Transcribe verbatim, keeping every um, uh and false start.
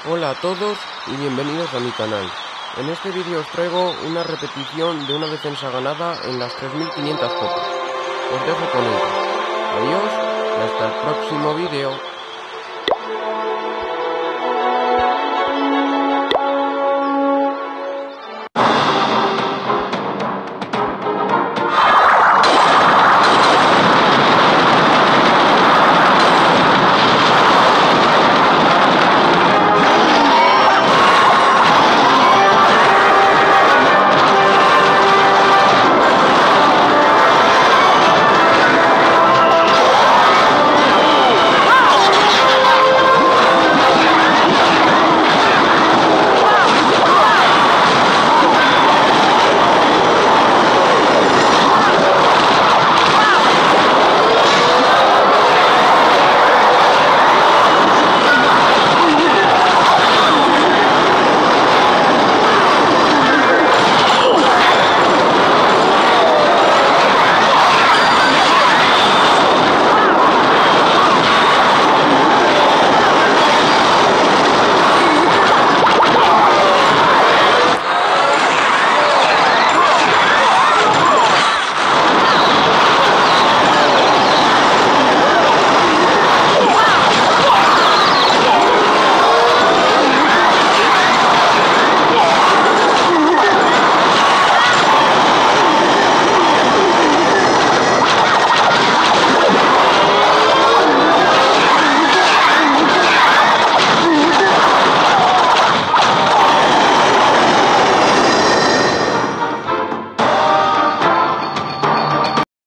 Hola a todos y bienvenidos a mi canal. En este vídeo os traigo una repetición de una defensa ganada en las tres mil quinientas copas. Os dejo con ello. Adiós y hasta el próximo vídeo.